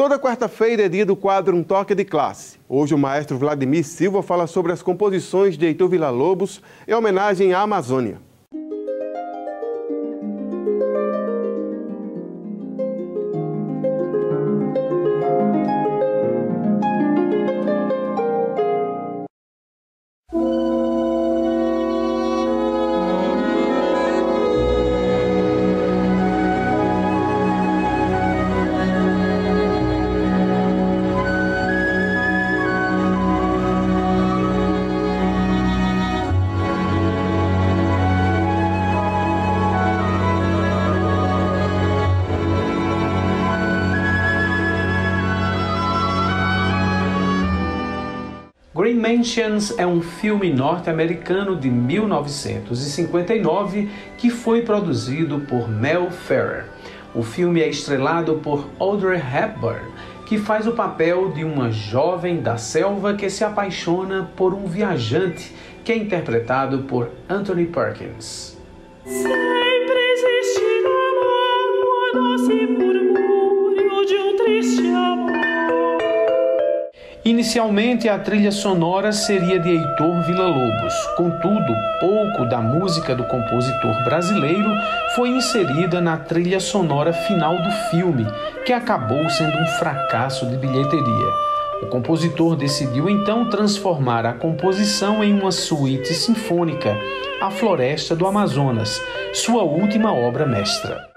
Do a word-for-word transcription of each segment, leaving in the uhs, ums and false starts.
Toda quarta-feira é dia do quadro Um Toque de Classe. Hoje o maestro Vladimir Silva fala sobre as composições de Heitor Villa-Lobos em homenagem à Amazônia. Green Mansions é um filme norte-americano de mil novecentos e cinquenta e nove que foi produzido por Mel Ferrer. O filme é estrelado por Audrey Hepburn, que faz o papel de uma jovem da selva que se apaixona por um viajante, que é interpretado por Anthony Perkins. Sempre existe no amor o doce murmúrio de um triste amor. Inicialmente, a trilha sonora seria de Heitor Villa-Lobos. Contudo, pouco da música do compositor brasileiro foi inserida na trilha sonora final do filme, que acabou sendo um fracasso de bilheteria. O compositor decidiu então transformar a composição em uma suíte sinfônica, A Floresta do Amazonas, sua última obra mestra.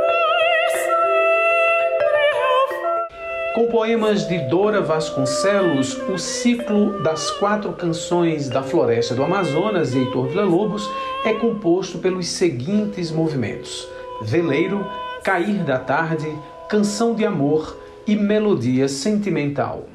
Com poemas de Dora Vasconcelos, o ciclo das quatro canções da Floresta do Amazonas de Heitor Villa-Lobos é composto pelos seguintes movimentos: veleiro, cair da tarde, canção de amor e melodia sentimental.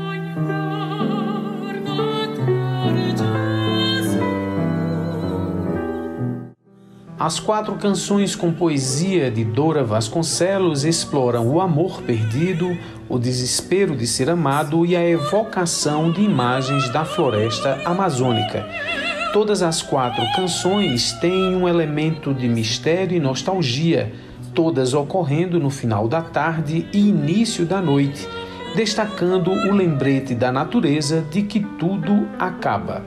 As quatro canções com poesia de Dora Vasconcelos exploram o amor perdido, o desespero de ser amado e a evocação de imagens da floresta amazônica. Todas as quatro canções têm um elemento de mistério e nostalgia, todas ocorrendo no final da tarde e início da noite, destacando o lembrete da natureza de que tudo acaba.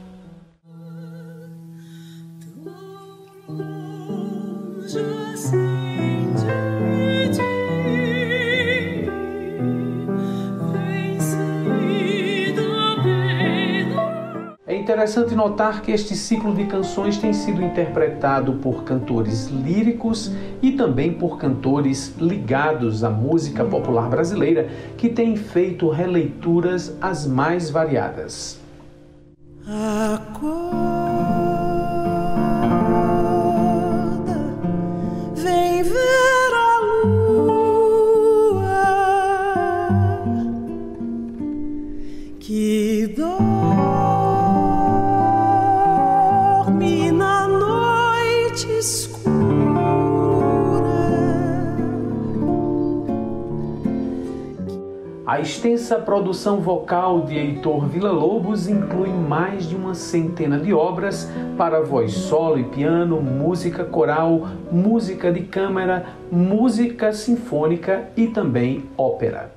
É interessante notar que este ciclo de canções tem sido interpretado por cantores líricos e também por cantores ligados à música popular brasileira, que têm feito releituras as mais variadas. Acorda, vem ver a lua que dorme na noite escura. A extensa produção vocal de Heitor Villa-Lobos inclui mais de uma centena de obras para voz solo e piano, música coral, música de câmara, música sinfônica e também ópera.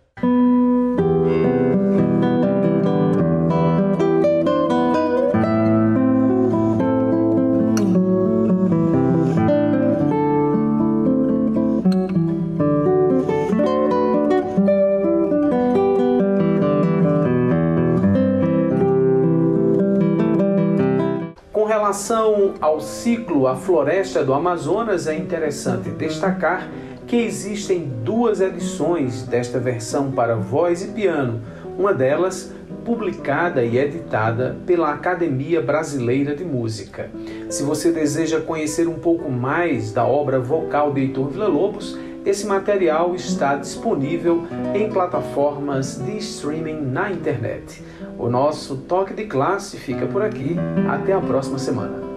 Com relação ao ciclo A Floresta do Amazonas, é interessante destacar que existem duas edições desta versão para voz e piano, uma delas publicada e editada pela Academia Brasileira de Música. Se você deseja conhecer um pouco mais da obra vocal de Heitor Villa-Lobos, esse material está disponível em plataformas de streaming na internet. O nosso Toque de Classe fica por aqui. Até a próxima semana.